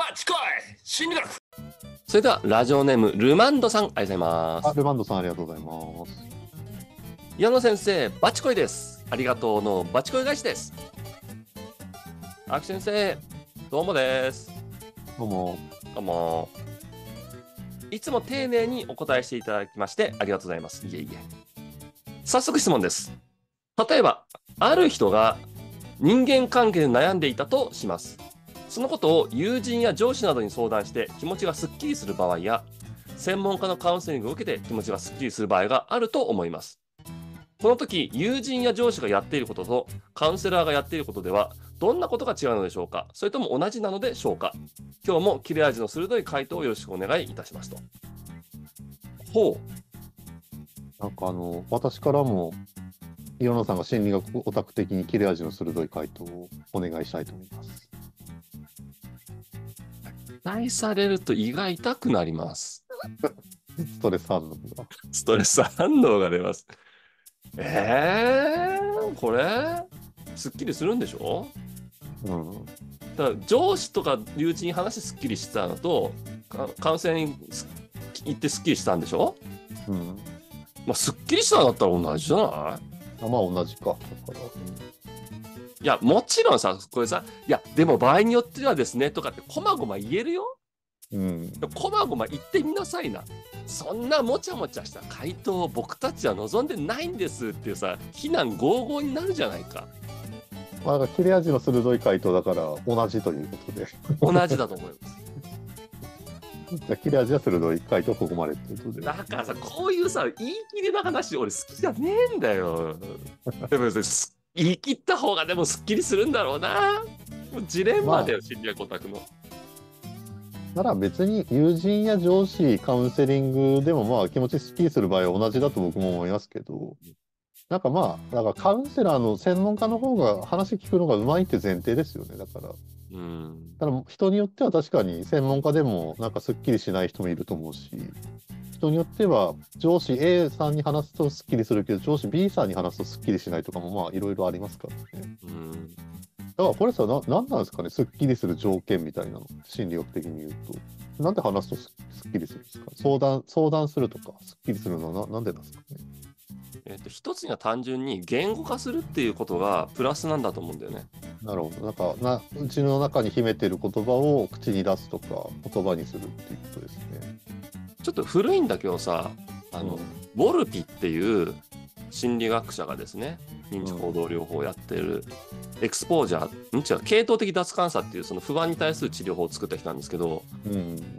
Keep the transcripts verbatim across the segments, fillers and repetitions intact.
ちこい心理学。それではラジオネームルマンドさん、ありがとうございます。 あ、ルマンドさんありがとうございます。 矢野先生、バチコイです。ありがとうのバチコイ返しです。秋先生、どうもです。 どうも。 どうも。いつも丁寧にお答えしていただきましてありがとうございます。いえいえ。早速質問です。例えば、ある人が人間関係で悩んでいたとします。そのことを友人や上司などに相談して気持ちがすっきりする場合や、専門家のカウンセリングを受けて気持ちがすっきりする場合があると思います。この時、友人や上司がやっていることとカウンセラーがやっていることではどんなことが違うのでしょうか。それとも同じなのでしょうか。今日も切れ味の鋭い回答をよろしくお願いいたしますと。ほう。なんかあの私からも岩野さんが心理学オタク的に切れ味の鋭い回答をお願いしたいと思います。 期待されると胃が痛くなります。 ストレス反応が。 ストレス反応が出ます。えー、これすっきりするんでしょ。 うん。 だから上司とか友人に話してすっきりしたのとカウンセリング行ってすっきりしたんでしょ。 うん。 まあすっきりしたんだったら同じじゃない。あ、 まあ同じか。だから。 いやもちろんさ、これさ、いやでも場合によってはですねとかってこまごま言えるよ。 うん。 こまごま言ってみなさいな。そんなもちゃもちゃした回答を僕たちは望んでないんですっていうさ、非難合々になるじゃないか。 まあなんか切れ味の鋭い回答だから同じということで。 同じだと思います。 じゃあ切れ味は鋭い回答ここまでってことで。 だからさ、こういうさ言い切りな話俺好きじゃねえんだよ。でも言い切った方がでもすっきりするんだろうな。もうジレンマだよ、まあ、心理学オタクの。 なら別に友人や上司カウンセリングでもまあ気持ちすっきりする場合は同じだと僕も思いますけど、なんかまあだからカウンセラーの専門家の方が話聞くのがうまいって前提ですよね。だから、うん、ただ人によっては確かに専門家でもなんかすっきりしない人もいると思うし、人によっては上司 A さんに話すとすっきりするけど上司 B さんに話すとすっきりしないとかもまあいろいろありますからね。うん、だからこれさ、な、なんなんですかね、すっきりする条件みたいなの、心理学的に言うと。なんで話すと す, すっきりするんですか。相談、相談するとか、すっきりするのは な, なんでなんですかね。 えーと、一つには単純に言語化するっていうことがプラスなんだと思うんだよね。 なるほど。なんか、な、うちの中に秘めてる言葉を口に出すとか、言葉にするっていうことですね。 ちょっと古いんだけどさ、あの、うん、ボルピっていう心理学者がですね、認知行動療法をやってる、エクスポージャー、ん違う、系統的脱監査っていうその不安に対する治療法を作った人なんですけど、うん、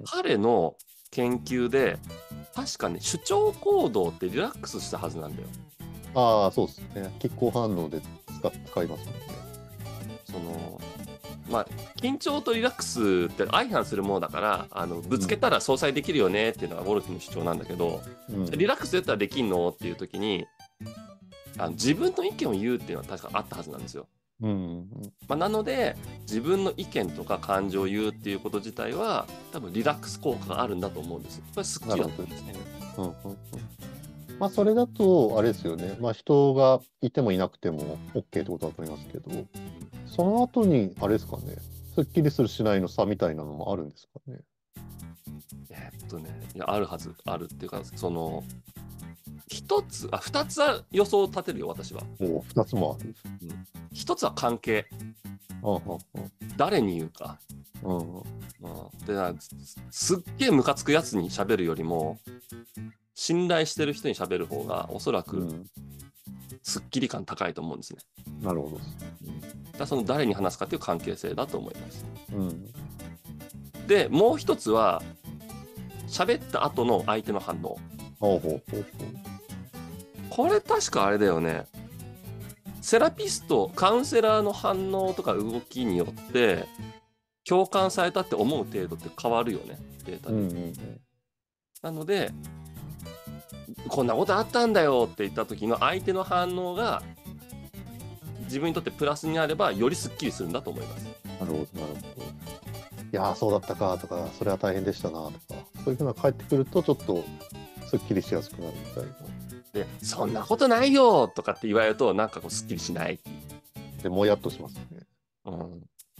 彼の研究で確かね、主張行動ってリラックスしたはずなんだよ。 ああ、そうですね。拮抗反応で使使いますもんね。 そのまあ緊張とリラックスって相反するものだから、あのぶつけたら相殺できるよねっていうのがウォルフの主張なんだけど、うん、リラックスやったらできんのっていう時にあの自分の意見を言うっていうのは確かあったはずなんですよ。うんうんまあ、なので自分の意見とか感情を言うっていうこと自体は多分リラックス効果があるんだと思うんです。これ好きだったんですね。うんうんうん、 まあそれだとあれですよね。まあ人がいてもいなくても OK ってことだと思いますけど、その後にあれですかね。すっきりするしないの差みたいなのもあるんですかね。 えー、っとね、いやあるはずあるっていうかその。一つ、あ、二つは予想を立てるよ、私は。 お二つもある。 うん、一つは関係。 ああああ誰に言うか。うんうん、ですっげえムカつくやつに喋るよりも、信頼してる人に喋る方が、おそらく、すっきり感高いと思うんですね。 うん、なるほど。 だからその誰に話すかっていう関係性だと思います。うん、で、もう一つは、喋った後の相手の反応。ほうほうほうほう。これ確かあれだよね。セラピスト、カウンセラーの反応とか動きによって共感されたって思う程度って変わるよね、データで。うんうんうん、なので、こんなことあったんだよって言った時の相手の反応が自分にとってプラスになればよりスッキリするんだと思います。 なるほど、なるほど。いやーそうだったかとか、それは大変でしたなとか、そういうふうな返ってくるとちょっとスッキリしやすくなるみたいな。 で、そんなことないよとかって言われるとなんかこうスッキリしない。 でもやっとしますね。 うん。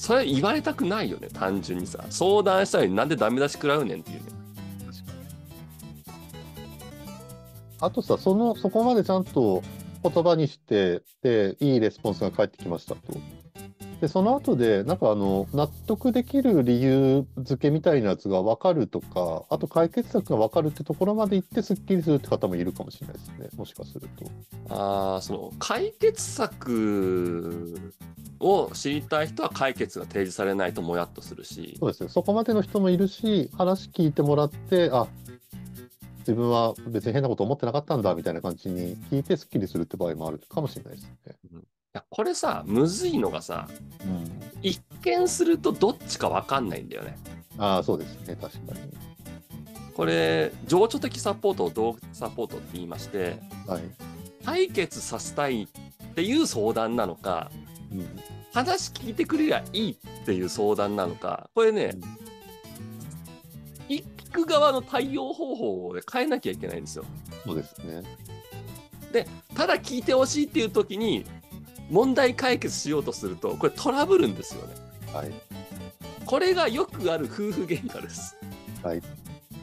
それ言われたくないよね、単純にさ。相談したのになんでダメ出し食らうねんっていうね。 あとさ、その、そこまでちゃんと言葉にして、で、いいレスポンスが返ってきましたと。で、その後で、なんかあの、納得できる理由付けみたいなやつが分かるとか、あと解決策が分かるってところまで行ってスッキリするって方もいるかもしれないですね。もしかすると。 ああ、その解決策を知りたい人は解決が提示されないともやっとするし。 そうですね。そこまでの人もいるし、話聞いてもらって、あ、自分は別に変なこと思ってなかったんだみたいな感じに聞いてスッキリするって場合もあるかもしれないですね。 うん、いやこれさ、むずいのがさ、 うん、 一見するとどっちか分かんないんだよね。 ああ、そうですね。確かに。 これ、情緒的サポートを同サポートって言いまして、 はい。 解決させたいっていう相談なのか、 うん、 話聞いてくれりゃいいっていう相談なのか、これね、うん、聞く側の対応方法を変えなきゃいけないんですよ。 そうですね。 で、ただ聞いてほしいっていう時に、問題解決しようとすると、これトラブるんですよね。 はい。 これがよくある夫婦喧嘩です。 はい。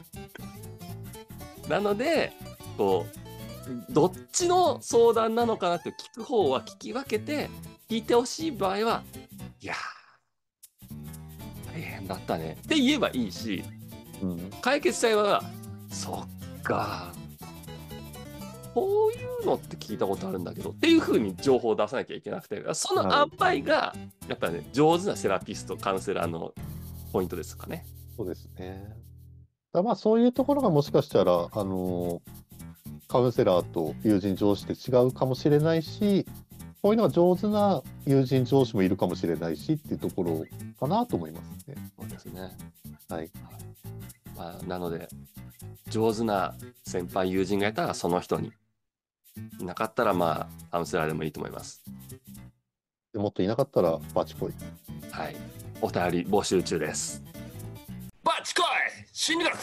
なので、こう、どっちの相談なのかなって聞く方は聞き分けて、聞いてほしい場合は、いやー、大変だったねって言えばいいし、うん、解決したいは、そっか、こういうのって聞いたことあるんだけどっていう風に情報を出さなきゃいけなくて、その塩梅がやっぱりね、上手なセラピスト、カウンセラーのポイントですかね。 そうですね。だまあそういうところがもしかしたら、あのカウンセラーと友人上司って違うかもしれないし、こういうのが上手な友人上司もいるかもしれないしっていうところかなと思いますね。 そうですね。 はい。 まあ、なので、上手な先輩友人がいたらその人に、いなかったらまあカウンセラーでもいいと思います。 でもっといなかったらバチコイ。 はい。お便り募集中です。バチコイ心理学。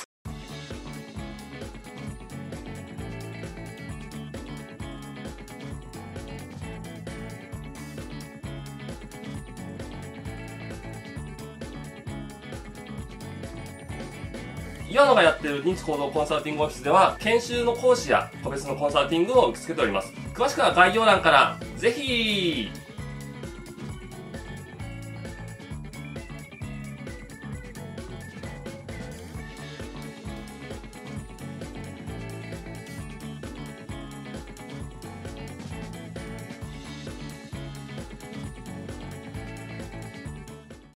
岩野がやっている認知行動コンサルティングオフィスでは研修の講師や個別のコンサルティングを受け付けております。詳しくは概要欄からぜひ。